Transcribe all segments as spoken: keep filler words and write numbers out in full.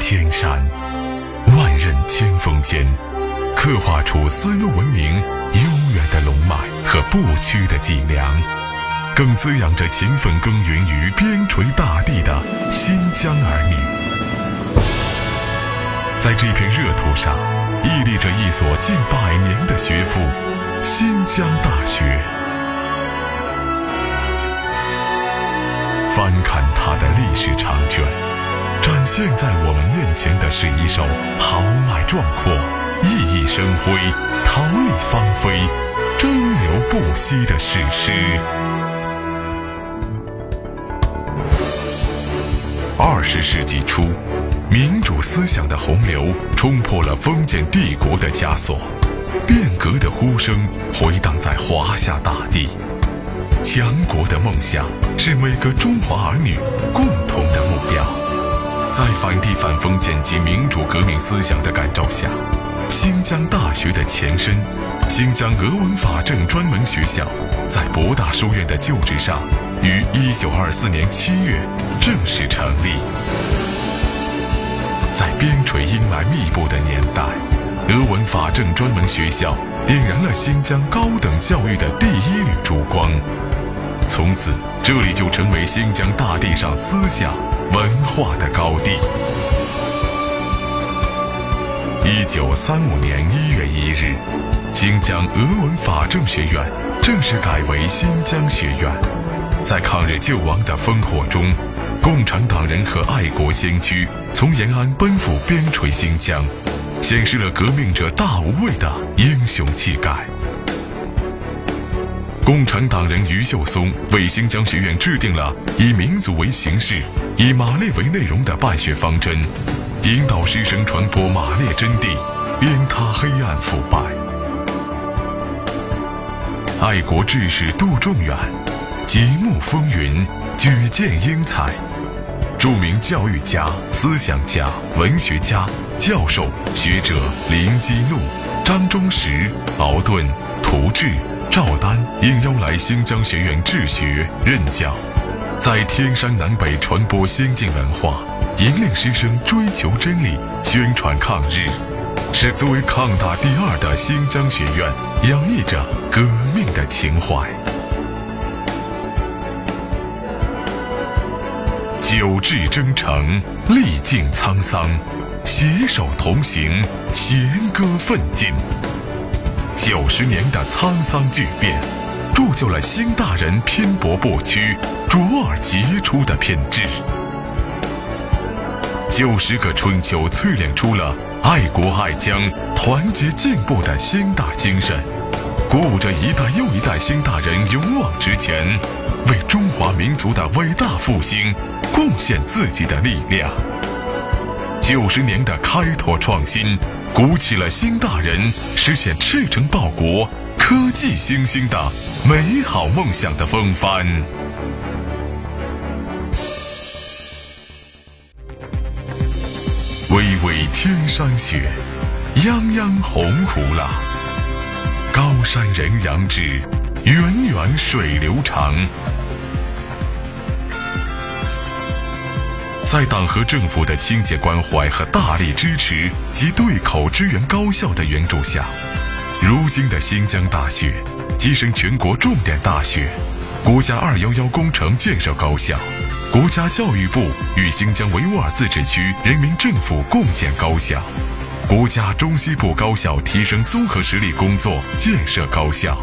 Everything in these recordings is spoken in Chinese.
千山，万仞千峰间，刻画出丝路文明悠远的龙脉和不屈的脊梁，更滋养着勤奋耕耘于边陲大地的新疆儿女。在这片热土上，屹立着一所近百年的学府——新疆大学。翻看它的历史长卷，展现在我们面前的是一首豪迈壮阔、熠熠生辉、桃李芳菲、争流不息的史诗。二十世纪初，民主思想的洪流冲破了封建帝国的枷锁，变革的呼声回荡在华夏大地。强国的梦想是每个中华儿女共同的目标。在反帝反封建及民主革命思想的感召下，新疆大学的前身新疆俄文法政专门学校在博大书院的旧址上于一九二四年七月正式成立。在边陲阴霾密布的年代，俄文法政专门学校点燃了新疆高等教育的第一缕烛光。从此，这里就成为新疆大地上思想文化的高地。一九三五年一月一日，新疆俄文法政学院正式改为新疆学院。在抗日救亡的烽火中，共产党人和爱国先驱从延安奔赴边陲新疆，显示了革命者大无畏的英雄气概。共产党人余秀松为新疆学院制定了以民族为形式、以马列为内容的办学方针，引导师生传播马列真谛，鞭挞黑暗腐败。爱国志士杜仲远极目风云，举荐英才。著名教育家、思想家、文学家、教授、学者林基路、张忠实、敖顿、涂志、赵丹应邀来新疆学院治学任教，在天山南北传播先进文化，引领师生追求真理，宣传抗日，使作为抗大第二的新疆学院洋溢着革命的情怀。久志征程，历尽沧桑，携手同行，弦歌奋进。九十年的沧桑巨变，铸就了新大人拼搏不屈、卓尔杰出的品质。九十个春秋淬炼出了爱国爱疆、团结进步的新大精神，鼓舞着一代又一代新大人勇往直前，为中华民族的伟大复兴贡献自己的力量。九十年的开拓创新，鼓起了新大人实现赤诚报国、科技兴兴的美好梦想的风帆。巍巍天山雪，泱泱红湖浪。高山人杨志，源源水流长。在党和政府的亲切关怀和大力支持及对口支援高校的援助下，如今的新疆大学跻身全国重点大学、国家二一一工程建设高校、国家教育部与新疆维吾尔自治区人民政府共建高校、国家中西部高校提升综合实力工作建设高校。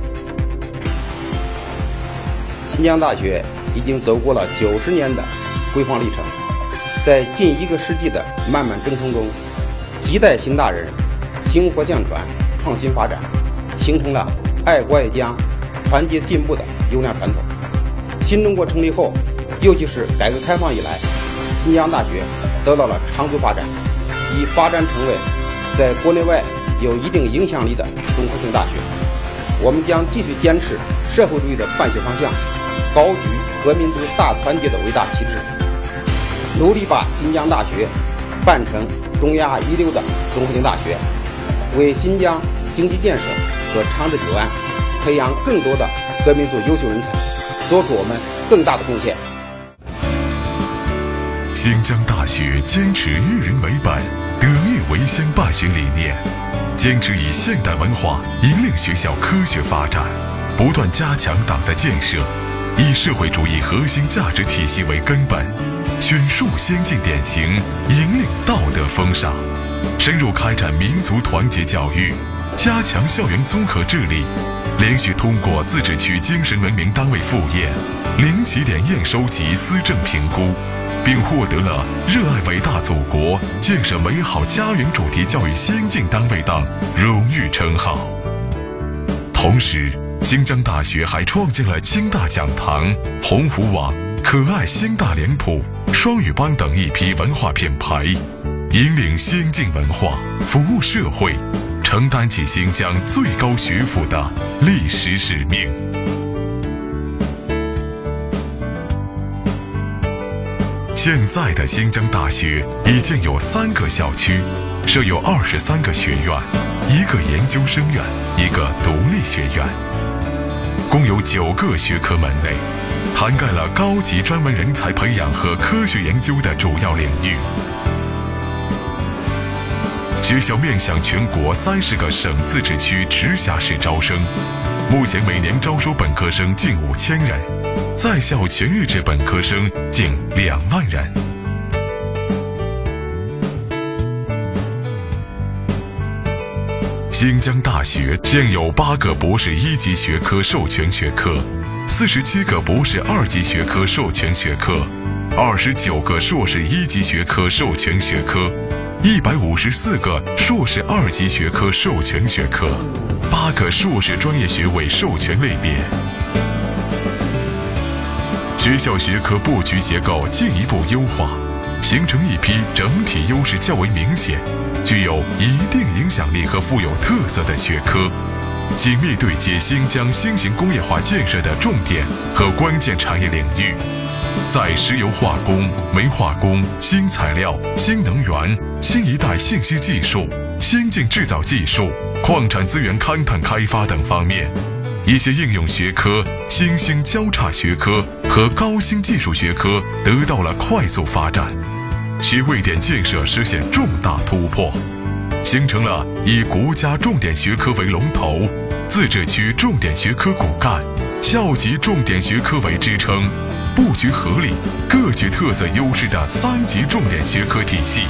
新疆大学已经走过了九十年的辉煌历程，在近一个世纪的漫漫征程中，几代新大人薪火相传、创新发展，形成了爱国爱疆、团结进步的优良传统。新中国成立后，尤其是改革开放以来，新疆大学得到了长足发展，已发展成为在国内外有一定影响力的综合性大学。我们将继续坚持社会主义的办学方向，高举革民族大团结的伟大旗帜，努力把新疆大学办成中亚一流的综合性大学，为新疆经济建设和长治久安培养更多的革民族优秀人才，做出我们更大的贡献。 新疆大学坚持育人为本、德育为先办学理念，坚持以现代文化引领学校科学发展，不断加强党的建设，以社会主义核心价值体系为根本，选树先进典型，引领道德风尚，深入开展民族团结教育，加强校园综合治理，连续通过自治区精神文明单位复验、零起点验收及思政评估，并获得了热爱伟大祖国、建设美好家园主题教育先进单位等荣誉称号。同时，新疆大学还创建了新大讲堂、鸿鹄网、可爱新大脸谱、双语班等一批文化品牌，引领先进文化，服务社会，承担起新疆最高学府的历史使命。现在的新疆大学已经有三个校区，设有二十三个学院，一个研究生院，一个独立学院，共有九个学科门类，涵盖了高级专门人才培养和科学研究的主要领域。学校面向全国三十个省自治区直辖市招生，目前每年招收本科生近五千人，在校全日制本科生近两万人。新疆大学现有八个博士一级学科授权学科，四十七个博士二级学科授权学科，二十九个硕士一级学科授权学科，一百五十四个硕士二级学科授权学科，八个硕士专业学位授权类别。学校学科布局结构进一步优化，形成一批整体优势较为明显、具有一定影响力和富有特色的学科，紧密对接新疆新型工业化建设的重点和关键产业领域，在石油化工、煤化工、新材料、新能源、新一代信息技术、先进制造技术、矿产资源勘探开发等方面，一些应用学科、新兴交叉学科和高新技术学科得到了快速发展，学位点建设实现重大突破，形成了以国家重点学科为龙头、自治区重点学科骨干、校级重点学科为支撑，布局合理、各具特色优势的三级重点学科体系。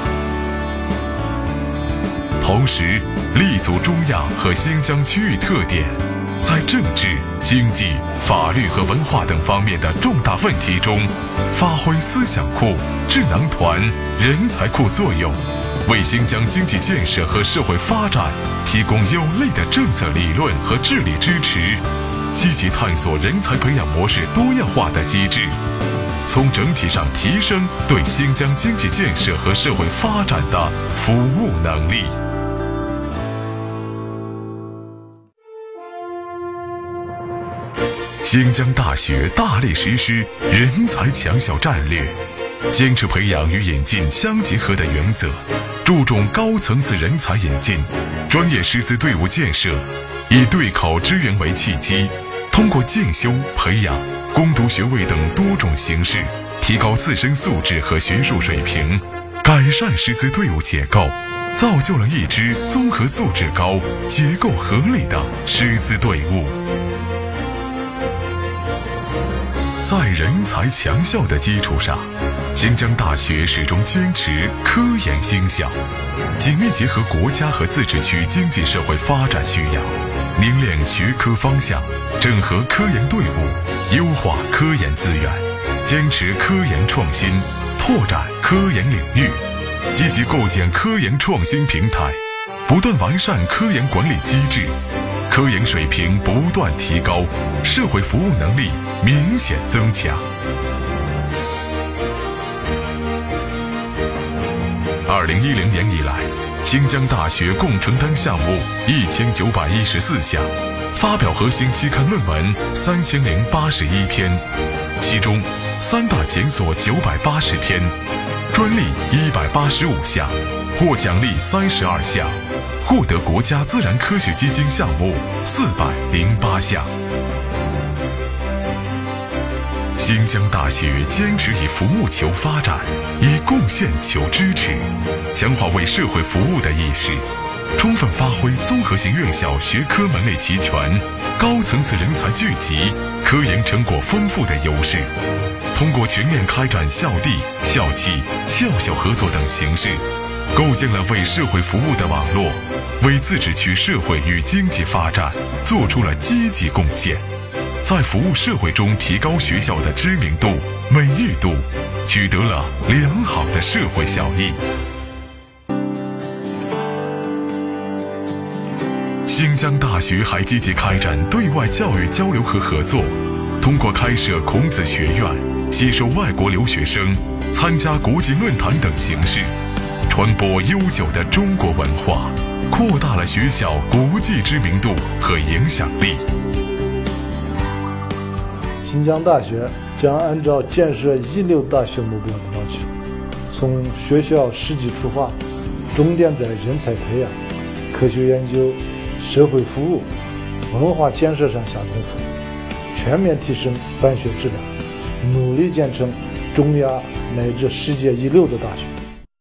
同时，立足中亚和新疆区域特点，在政治、经济、法律和文化等方面的重大问题中，发挥思想库、智囊团、人才库作用，为新疆经济建设和社会发展提供有力的政策理论和治理支持，积极探索人才培养模式多样化的机制，从整体上提升对新疆经济建设和社会发展的服务能力。新疆大学大力实施人才强校战略，坚持培养与引进相结合的原则，注重高层次人才引进、专业师资队伍建设，以对口支援为契机，通过进修、培养、攻读学位等多种形式，提高自身素质和学术水平，改善师资队伍结构，造就了一支综合素质高、结构合理的师资队伍。在人才强校的基础上，新疆大学始终坚持科研兴校，紧密结合国家和自治区经济社会发展需要，凝练学科方向，整合科研队伍，优化科研资源，坚持科研创新，拓展科研领域，积极构建科研创新平台，不断完善科研管理机制，科研水平不断提高，社会服务能力明显增强。二零一零年以来，新疆大学共承担项目一千九百一十四项，发表核心期刊论文三千零八十一篇，其中三大检索九百八十篇，专利一百八十五项，获奖励三十二项，获得国家自然科学基金项目四百零八项。 新疆大学坚持以服务求发展，以贡献求支持，强化为社会服务的意识，充分发挥综合性院校学科门类齐全、高层次人才聚集、科研成果丰富的优势，通过全面开展校地、校企、校校合作等形式，构建了为社会服务的网络，为自治区社会与经济发展做出了积极贡献，在服务社会中提高学校的知名度、美誉度，取得了良好的社会效益。新疆大学还积极开展对外教育交流和合作，通过开设孔子学院、吸收外国留学生、参加国际论坛等形式，传播悠久的中国文化，扩大了学校国际知名度和影响力。 新疆大学将按照建设一流大学目标的要求，从学校实际出发，重点在人才培养、科学研究、社会服务、文化建设上下功夫，全面提升办学质量，努力建成中亚乃至世界一流的大学。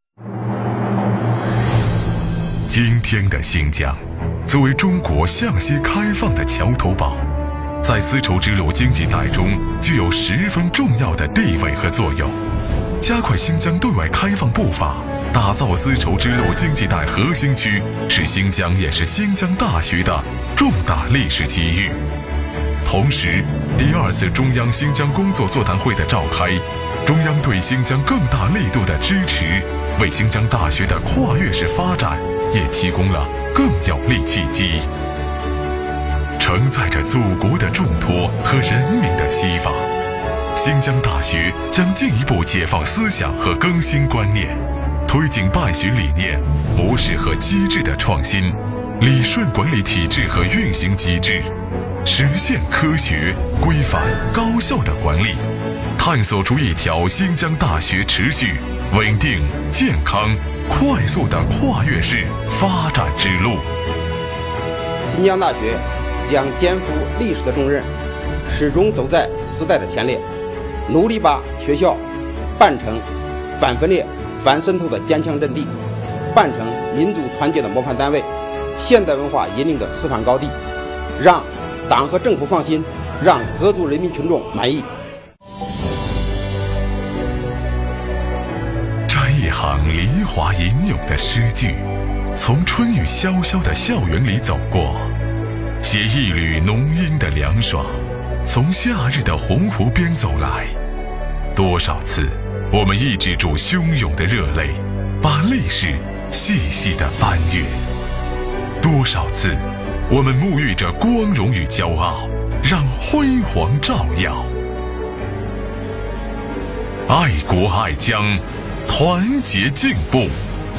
今天的新疆，作为中国向西开放的桥头堡，在丝绸之路经济带中具有十分重要的地位和作用。加快新疆对外开放步伐，打造丝绸之路经济带核心区，是新疆也是新疆大学的重大历史机遇。同时，第二次中央新疆工作座谈会的召开，中央对新疆更大力度的支持，为新疆大学的跨越式发展也提供了更有力契机。承载着祖国的重托和人民的希望，新疆大学将进一步解放思想和更新观念，推进办学理念、模式和机制的创新，理顺管理体制和运行机制，实现科学、规范、高效的管理，探索出一条新疆大学持续、稳定、健康、快速的跨越式发展之路。 新疆大学将肩负历史的重任，始终走在时代的前列，努力把学校办成反分裂、反渗透的坚强阵地，办成民族团结的模范单位，现代文化引领的示范高地，让党和政府放心，让各族人民群众满意。 摘一行梨花吟咏的诗句，从春雨潇潇的校园里走过，写一缕浓荫的凉爽，从夏日的洪湖边走来。多少次我们抑制住汹涌的热泪，把历史细细地翻阅；多少次我们沐浴着光荣与骄傲，让辉煌照耀。爱国爱疆，团结进步。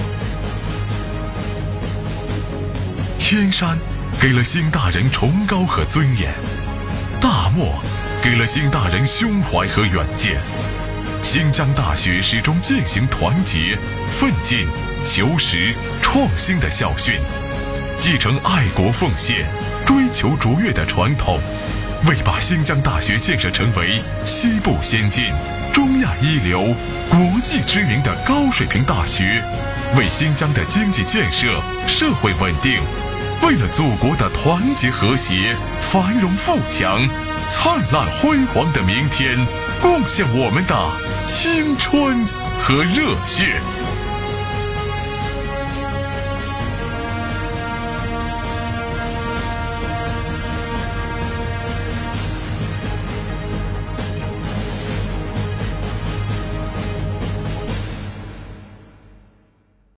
天山给了新大人崇高和尊严，大漠给了新大人胸怀和远见。新疆大学始终践行团结、奋进、求实、创新的校训，继承爱国奉献、追求卓越的传统，为把新疆大学建设成为西部先进、中亚一流、国际知名的高水平大学，为新疆的经济建设、社会稳定，为了祖国的团结和谐、繁荣富强、灿烂辉煌的明天，贡献我们的青春和热血。